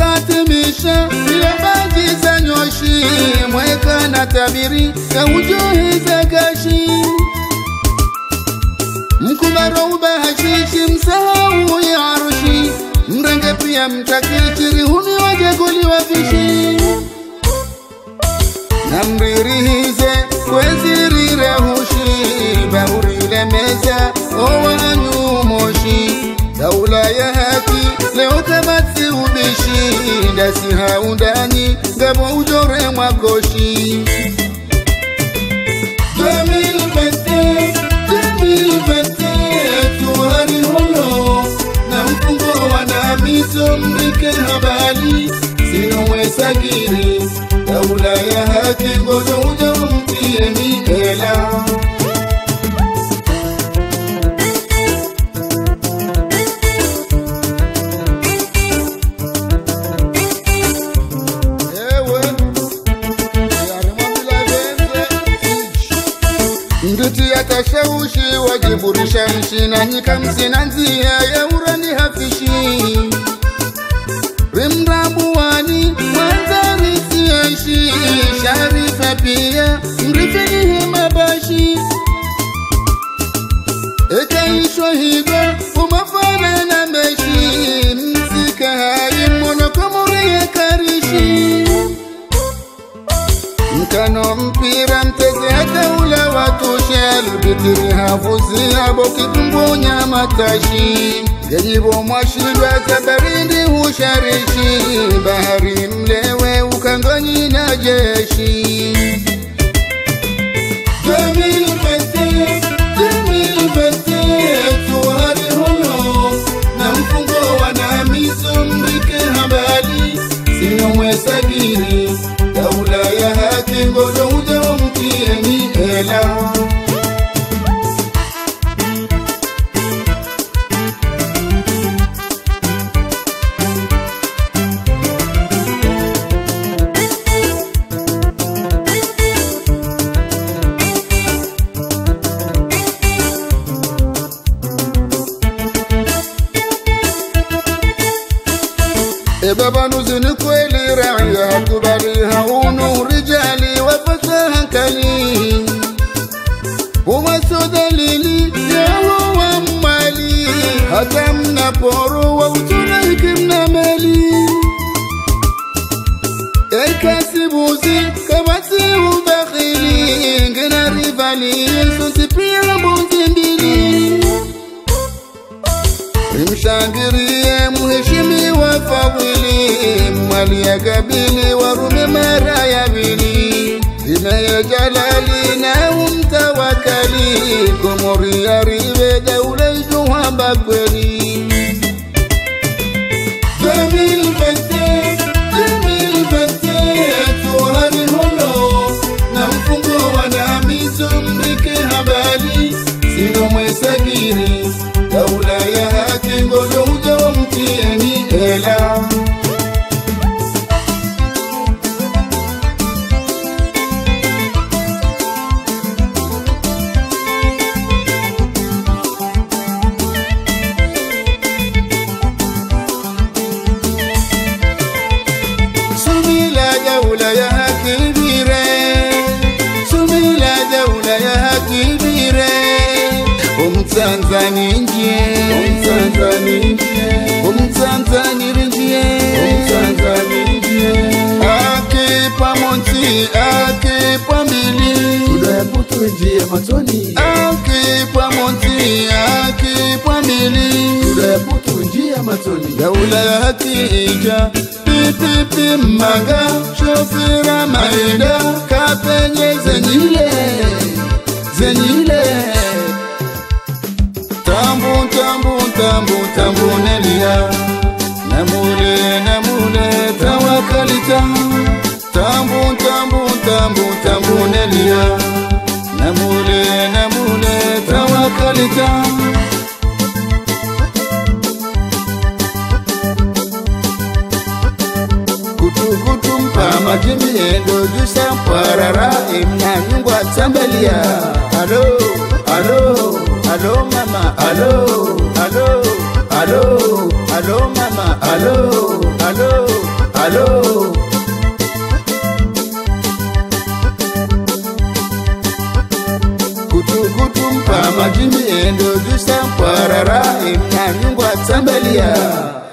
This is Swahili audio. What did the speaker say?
katimisha ile baji za nyoshi mweka na tabiri ya ujuhi za kashi mkubaro ubahashishi msahau ya arushi mrenge pia mtakitiri huni wajeguli wafishi namririhize kwezirire hushi bahurile meza owa nyumoshi daula ya haki leo kabati ubishi ndasi haundani ngabo ujore mwakoshi 2020 tuhari holo na mfungo wana mito mrike habali sinomwesa giri daula ya haki ngozo uja mtie mikela Nduti ya tashawushi wajiburisha mshina nyika msina nzia ya urani hafishi Rimrabu wani manzari siyashi Sharifa pia mrifeni mabashi Eka isho higo umafana na meshi Msika hai monokomuri ya karishi Mkano mpira mteze hata ula watushel Bitiri hafuzi habo kitumbonya matashi Gejibo mwashidwa tabarindi husharishi Bahari mlewe ukanganyi na jeshi 2020 tuhari holo na mfungo wana miso mrike habali sinomwesa giri daula ya haki ngozo uja mtie mikela Baba nuzini kweli ra'ya kubaliha unu rijali wa fasaha kali Huwa so dalili ya huwa mali Hata mnaporo wa utulaiki mnamali Ekasibuzi kabati ubakhili Ngina rivali yesu pia mbuzi mbili Mshangirie muheshimi wa fawili Mwali ya kabili warume mara ya bili Dina ya jalali na umtawakali Kumuri ya rive daula ijuhamba kweli 2020 tuhari holo na mfungo wana miso mrike habali sinomwesa giri daula ya haki ngozo uja mtie mikela Sumila daula ya haki bire Sumila daula ya haki bire Tanzania Akipa monti, akipa mbili Udaya putu njie matoni Akipa monti, akipa mbili Udaya putu njie matoni Daula ya hatija Pipipi maga Shofira maida Kapenye zenyile Zenyile Tambu nelia Namule tawakalita Tambu nelia Namule tawakalita Kutu mpama jimiendo Jusa parara imna nyungwa tambalia Alo mama, alo mama, alo Alo kutu mpama jimi endo jusa mparara imna nyungwa tambelia